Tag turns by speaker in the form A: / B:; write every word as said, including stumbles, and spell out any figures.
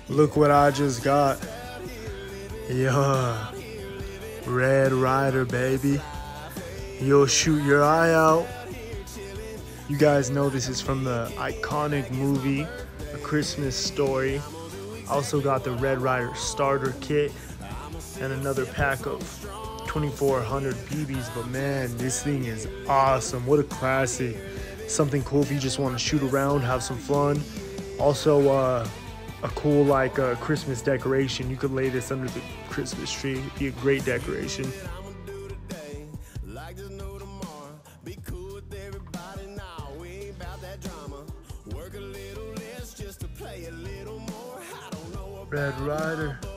A: Look what I just got. Yeah. Red Rider, baby. You'll shoot your eye out. You guys know this is from the iconic movie, A Christmas Story. Also got the Red Rider starter kit and another pack of twenty-four hundred B Bs. But man, this thing is awesome. What a classic. Something cool if you just want to shoot around, have some fun. Also, uh, a cool like uh, Christmas decoration. You could lay this under the Christmas tree. It'd be a great decoration. Red Rider.